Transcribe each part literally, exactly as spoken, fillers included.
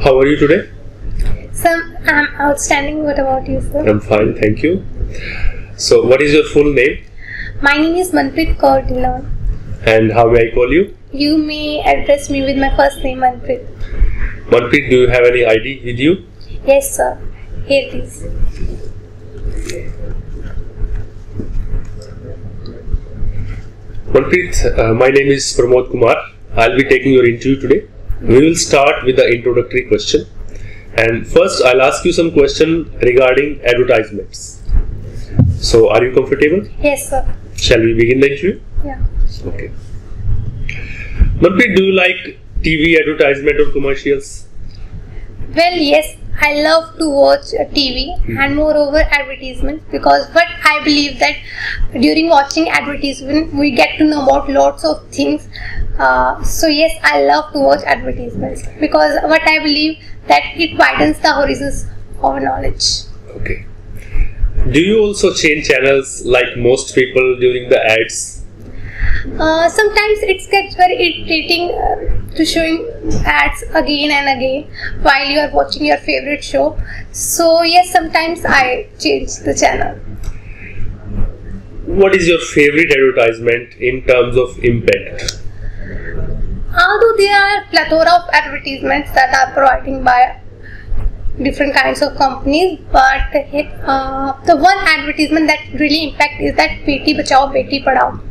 how are you today? Sir, I'm outstanding. What about you, sir? I'm fine, thank you. So, what is your full name? My name is Manpreet Kaur Dhillon. And how may I call you? You may address me with my first name, Manpreet. Manpreet, do you have any I D with you? Yes, sir. Here it is. Manpreet, uh, my name is Pramod Kumar. I'll be taking your interview today. We will start with the introductory question. And first, I'll ask you some question regarding advertisements. So, are you comfortable? Yes, sir. Shall we begin the interview? Yeah. Okay. Manpreet, do you like T V advertisement or commercials? Well, yes, I love to watch uh, T V Hmm. and moreover advertisements, because what I believe that during watching advertisement we get to know about lots of things. Uh, so yes, I love to watch advertisements because what I believe that it widens the horizons of knowledge. Okay. Do you also change channels like most people during the ads? Uh, sometimes it gets very irritating uh, to showing ads again and again while you are watching your favorite show. So yes, sometimes I change the channel. What is your favorite advertisement in terms of impact? Although there are plethora of advertisements that are providing by different kinds of companies, but uh, the one advertisement that really impact is that Beti Bachao Beti Padhao.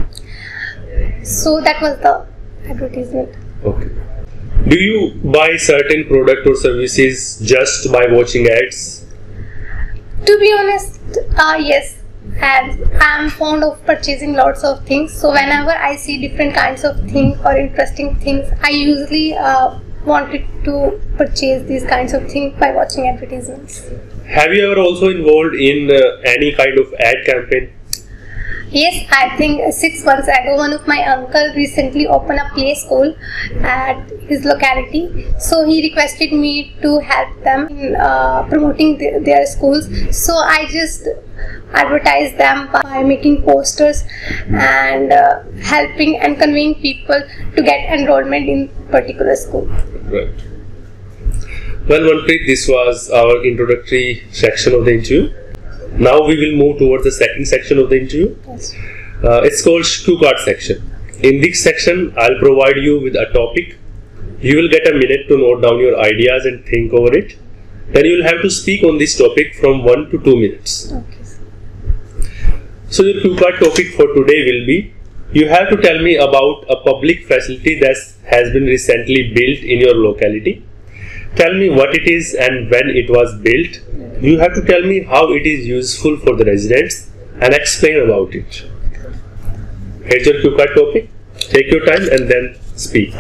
So that was the advertisement. Okay. Do you buy certain product or services just by watching ads? To be honest, uh, yes. And I'm fond of purchasing lots of things. So whenever I see different kinds of things or interesting things, I usually uh, wanted to purchase these kinds of things by watching advertisements. Have you ever also involved in uh, any kind of ad campaign? Yes, I think six months ago, one of my uncle recently opened a play school at his locality. So he requested me to help them in uh, promoting the, their schools. So I just advertised them by making posters and uh, helping and conveying people to get enrollment in particular school. Right. Well, Manpreet, this was our introductory section of the interview. Now we will move towards the second section of the interview. Yes. Uh, it's called Cue Card section. In this section, I'll provide you with a topic. You will get a minute to note down your ideas and think over it. Then you will have to speak on this topic from one to two minutes. Okay. So your Cue Card topic for today will be, you have to tell me about a public facility that has been recently built in your locality. Tell me what it is and when it was built. You have to tell me how it is useful for the residents and explain about it. Here's your Cue Card topic. Take your time and then speak.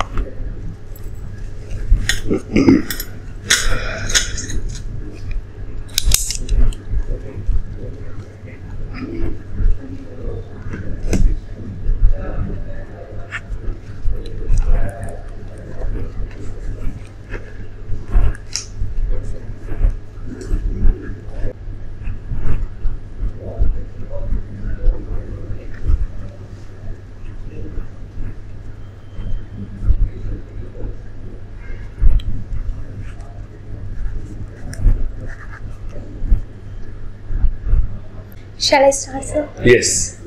Shall I start, sir? Yes.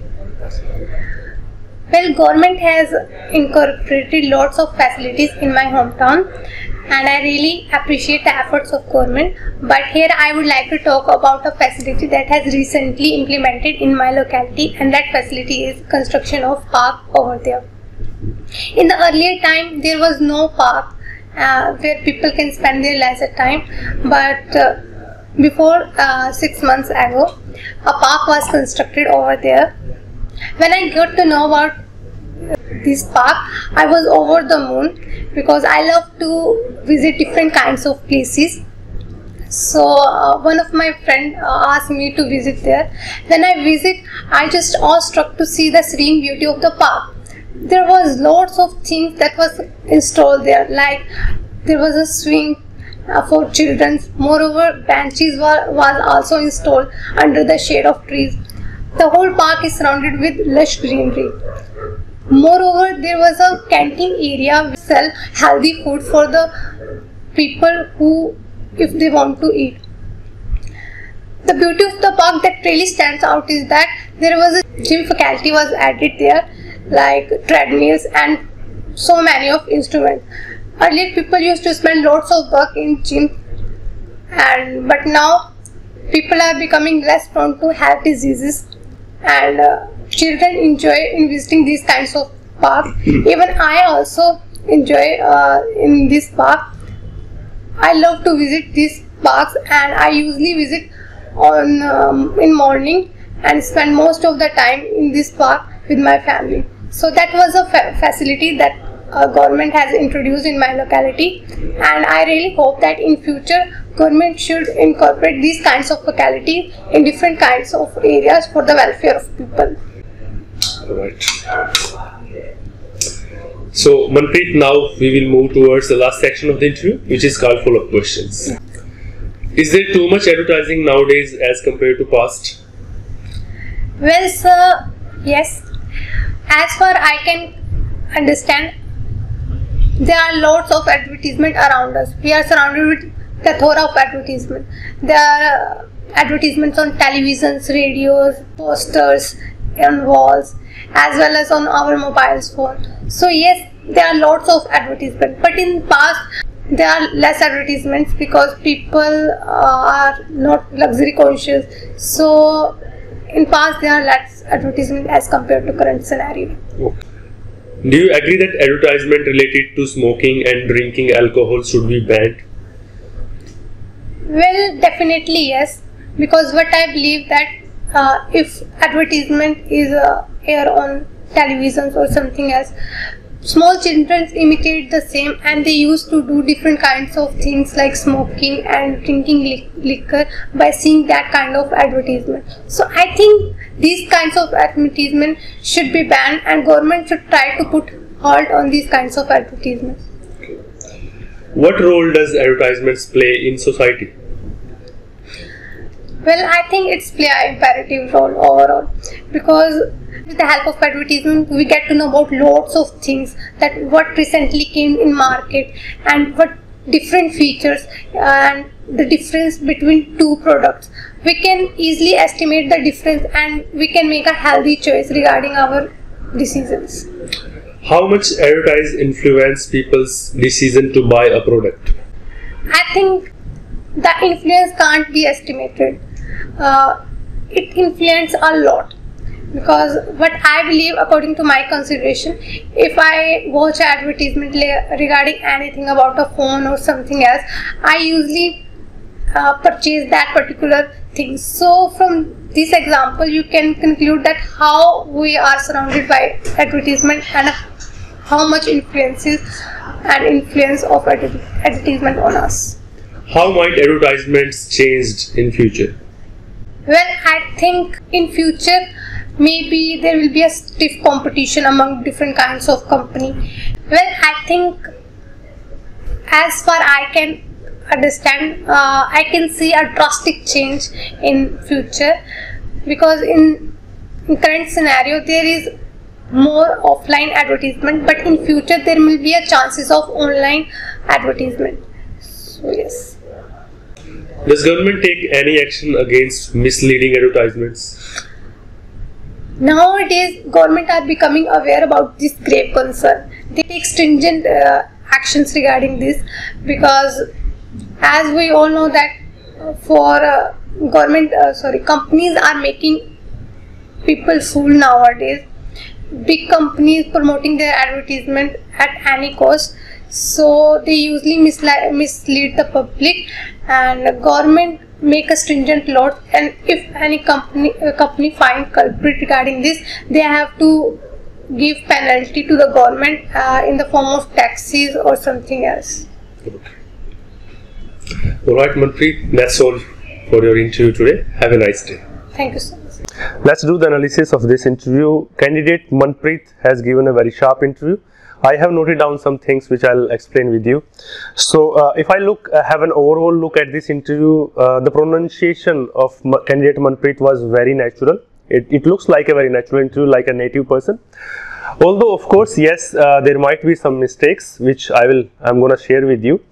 Well, government has incorporated lots of facilities in my hometown and I really appreciate the efforts of government. But here I would like to talk about a facility that has recently implemented in my locality, and that facility is construction of park over there. In the earlier time, there was no park uh, where people can spend their leisure time, but uh, before uh, six months ago, a park was constructed over there. When I got to know about this park, I was over the moon because I love to visit different kinds of places. So uh, one of my friend uh, asked me to visit there. When I visit, I just awestruck to see the serene beauty of the park. There was lots of things that was installed there, like there was a swing uh, for children. Moreover, benches were was also installed under the shade of trees. The whole park is surrounded with lush greenery. Moreover, there was a canteen area which sell healthy food for the people who, if they want to eat. The beauty of the park that really stands out is that there was a gym faculty was added there, like treadmills and so many of instruments. Earlier people used to spend lots of work in gym, and but now people are becoming less prone to health diseases, and uh, children enjoy in visiting these kinds of parks. Even I also enjoy uh, in this park. I love to visit these parks, and I usually visit on um, in morning and spend most of the time in this park with my family. So that was a fa facility that uh, government has introduced in my locality, and I really hope that in future government should incorporate these kinds of localities in different kinds of areas for the welfare of people. Right. So Manpreet, now we will move towards the last section of the interview, which is called follow-up questions. Is there too much advertising nowadays as compared to past? Well, sir, yes. As far I can understand, there are lots of advertisement around us. We are surrounded with plethora of advertisement. There are uh, advertisements on televisions, radios, posters, on walls, as well as on our mobile phone. So yes, there are lots of advertisement. But in past, there are less advertisements because people uh, are not luxury conscious. So in past there are less advertisement as compared to current scenario. Okay. Do you agree that advertisement related to smoking and drinking alcohol should be banned? Well, definitely yes, because what I believe that uh, if advertisement is uh, air on televisions or something else, small children imitate the same, and they used to do different kinds of things like smoking and drinking li liquor by seeing that kind of advertisement. So I think these kinds of advertisement should be banned, and government should try to put halt on these kinds of advertisement. What role does advertisements play in society? Well, I think it's play an imperative role overall, because with the help of advertisement we get to know about lots of things, that what recently came in market and what different features and the difference between two products. We can easily estimate the difference, and we can make a healthy choice regarding our decisions. How much advertising influence people's decision to buy a product? I think the influence can't be estimated. Uh, it influences a lot, because what I believe, according to my consideration, if I watch advertisement regarding anything about a phone or something else, I usually uh, purchase that particular thing. So from this example you can conclude that how we are surrounded by advertisement and how much influences and influence of advertisement on us. How might advertisements change in future? Well, I think in future maybe there will be a stiff competition among different kinds of company. Well, I think as far I can understand, uh, I can see a drastic change in future, because in, in current scenario there is more offline advertisement, but in future there will be a chances of online advertisement. So yes. Does government take any action against misleading advertisements? Nowadays, government are becoming aware about this grave concern. They take stringent uh, actions regarding this, because as we all know that for uh, government, uh, sorry, companies are making people fool nowadays. Big companies promoting their advertisement at any cost. So they usually mislead, mislead the public, and government make a stringent law, and if any company uh, company find culprit regarding this, they have to give penalty to the government uh, in the form of taxes or something else. Okay. Alright Manpreet, that's all for your interview today. Have a nice day. Thank you so much. Let's do the analysis of this interview. Candidate Manpreet has given a very sharp interview. I have noted down some things which I'll explain with you. So uh, if I look, uh, have an overall look at this interview, uh, the pronunciation of M candidate Manpreet was very natural. It, it looks like a very natural interview, like a native person. Although of course, yes, uh, there might be some mistakes which I will, I'm going to share with you.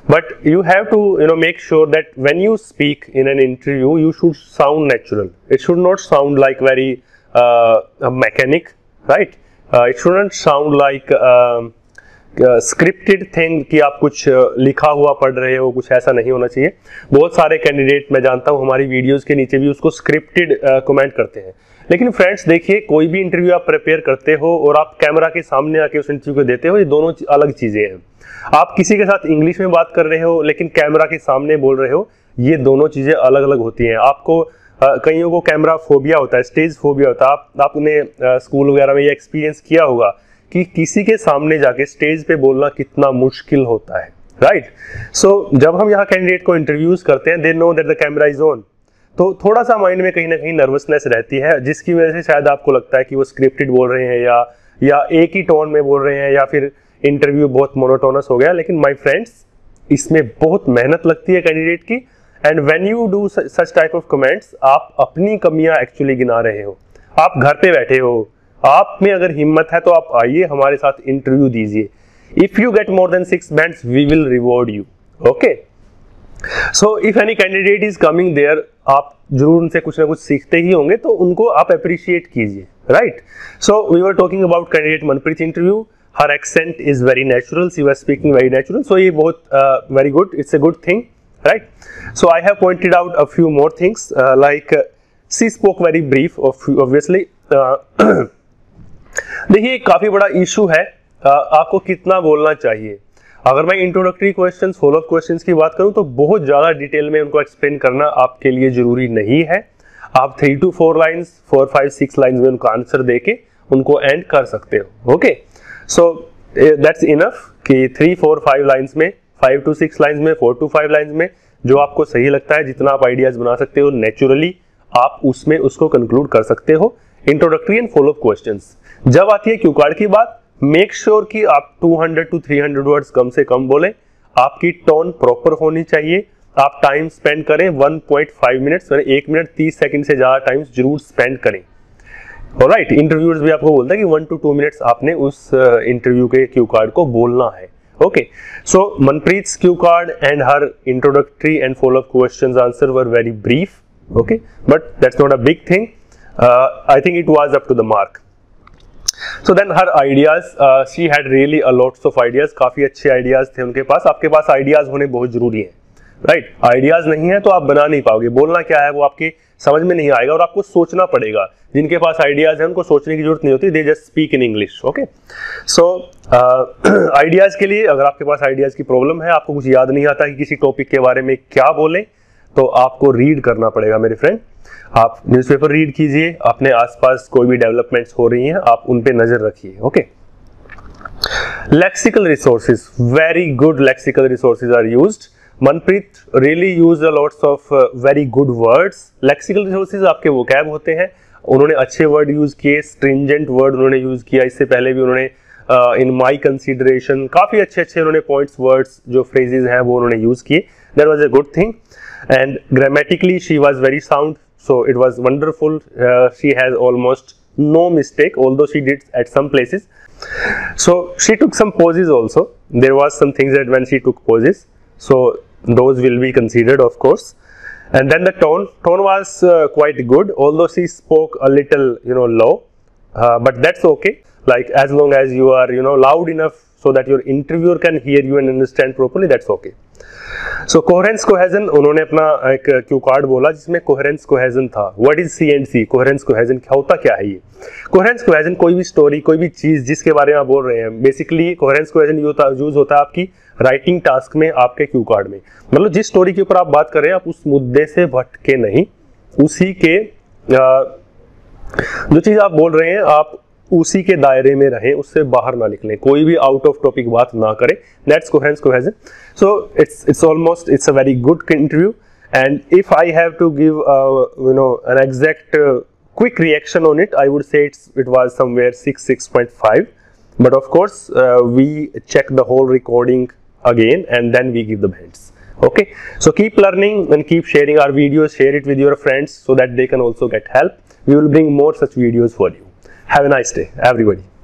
but you have to you know make sure that when you speak in an interview you should sound natural. It should not sound like very uh, a mechanic, right? uh, it shouldn't sound like uh, scripted thing कि आप कुछ लिखा हुआ पढ़ रहे हो, कुछ ऐसा नहीं होना चाहिए. बहुत सारे कैंडिडेट मैं जानता हूं हमारी वीडियोस के नीचे भी उसको स्क्रिप्टेड कमेंट करते हैं. लेकिन फ्रेंड्स देखिए, कोई भी इंटरव्यू आप प्रिपेयर करते हो और आप कैमरा के सामने आके उस इंटरव्यू को देते हो, ये दोनों अलग चीजें हैं. आप किसी के साथ इंग्लिश में बात कर रहे हो लेकिन कैमरा के सामने बोल रहे हो, ये दोनों चीजें अलग अलग होती हैं. आपको कईयों को कैमरा फोबिया होता है, स्टेज फोबिया होता है. आप आपने स्कूल वगैरह में ये एक्सपीरियंस किया होगा कि किसी के सामने जाके स्टेज पे बोलना कितना मुश्किल होता है, राइट? सो जब हम यहाँ कैंडिडेट को इंटरव्यूज करते हैं, they know that the camera is on, तो थोड़ा सा माइंड में कहीं ना कहीं नर्वसनेस रहती है, जिसकी वजह से शायद आपको लगता है कि वो स्क्रिप्टेड बोल रहे हैं या या एक ही टोन में बोल रहे हैं या फिर इंटरव्यू बहुत मोनोटोनस हो गया. लेकिन माय फ्रेंड्स, इसमें बहुत मेहनत लगती है कैंडिडेट की. And when you do such type of comments, आप अपनी कमियां एक्चुअली गिना रहे हो. आप घर पे बैठे हो, आप में अगर हिम्मत है तो आप आइए हमारे साथ इंटरव्यू दीजिए. If you get more than six bands we will reward you. Okay, so if any candidate is coming there, आप जरूर उनसे कुछ ना कुछ सीखते ही होंगे, तो उनको आप अप्रिशिएट कीजिए, right? So we were talking about candidate Manpreet interview. Her accent is very natural, she was speaking very natural, so ये बहुत very good, it's a good thing, right? So I have pointed out a few more things like she spoke very brief, obviously. देखिए, काफी बड़ा issue है आ, आपको कितना बोलना चाहिए. अगर मैं introductory questions, follow up questions की बात करूं तो बहुत ज्यादा डिटेल में उनको एक्सप्लेन करना आपके लिए जरूरी नहीं है. आप three to four lines, four five six lines में उनका आंसर देके उनको एंड कर सकते हो. ओके, सो दैट्स इनफ कि थ्री फोर फाइव लाइंस में, फाइव टू सिक्स लाइंस में, फोर टू फाइव लाइंस में जो आपको सही लगता है, जितना आप आइडियाज बना सकते हो नेचुरली, आप उसमें उसको कंक्लूड कर सकते हो. Introductory and follow up questions. जब आती है क्यू कार्ड की बात, मेक श्योर कि आप two hundred to three hundred words कम से कम बोलें. आपकी टोन प्रॉपर होनी चाहिए. आप टाइम स्पेंड करें वन पॉइंट फाइव मिनट्स, एक मिनट तीस सेकंड से ज्यादा टाइम जरूर स्पेंड करें. ऑलराइट, इंटरव्यूअर्स भी आपको बोलता है कि वन टू टू मिनट्स आपने उस इंटरव्यू के क्यू कार्ड को बोलना है. Okay, so Manpreet's cue card and her introductory and follow up questions answer were very brief. Okay, but that's not a big thing. Uh, I think it was up to the mark. So then her ideas, uh, she had really a lots of ideas. काफी अच्छे ideas थे उनके पास. आपके पास ideas होने बहुत जरूरी है, right? Ideas नहीं है तो आप बना नहीं पाओगे. बोलना क्या है वो आपकी समझ में नहीं आएगा और आपको सोचना पड़ेगा. जिनके पास ideas हैं उनको सोचने की जरूरत नहीं होती. They just speak in English. Okay? So uh, ideas के लिए, अगर आपके पास ideas की problem है, आपको कुछ याद नहीं आता कि किसी टॉपिक के बारे में क्या बोले, तो आपको रीड करना पड़ेगा मेरे फ्रेंड. आप न्यूज़पेपर रीड कीजिए, अपने आसपास कोई भी डेवलपमेंट्स हो रही हैं आप उन पे नजर रखिए. Okay, lexical resources, very good lexical resources are used. Manpreet really used a lots of very good words. Lexical resources आपके वोकैब होते हैं, उन्होंने अच्छे वर्ड यूज किए, स्ट्रिंजेंट वर्ड उन्होंने यूज किया. इससे पहले भी उन्होंने इन माई कंसिडरेशन काफी अच्छे अच्छे उन्होंने पॉइंट्स, वर्ड्स, जो फ्रेजेज हैं वो उन्होंने यूज किए. That was a good thing. And grammatically she was very sound. So it was wonderful. Uh, she has almost no mistake, although she did at some places. So she took some pauses also. There was some things that when she took pauses, so those will be considered, of course. And then the tone, tone was uh, quite good, although she spoke a little, you know, low. Uh, but that's okay. Like as long as you are, you know, loud enough so that your interviewer can hear you and understand properly, that's okay. So coherence cohesion, उन्होंने अपना एक cue card बोला जिसमें coherence cohesion था. What is C and C? Coherence cohesion क्या होता, क्या है ये? कोहेरेंस कोहेजन कोई भी स्टोरी, कोई भी चीज जिसके बारे में आप बोल रहे हैं, बेसिकली कोहेरेंस कोहेजन यूज होता है आपकी राइटिंग टास्क में, आपके क्यू कार्ड में. मतलब जिस स्टोरी के ऊपर आप बात कर रहे हैं, आप उस मुद्दे से भटके नहीं, उसी के आ, जो चीज आप बोल रहे हैं आप उसी के दायरे में रहें, उससे बाहर ना निकलें, कोई भी आउट ऑफ टॉपिक बात ना करें. That's coherence cohesion. So it's it's almost it's a very good interview. And if I have to give uh, you know an exact uh, quick reaction on it, I would say it's it was somewhere six, six point five. But of course uh, we check the whole recording again and then we give the bands. Okay, so keep learning and keep sharing our videos. Share it with your friends so that they can also get help. We will bring more such videos for you. Have a nice day, everybody.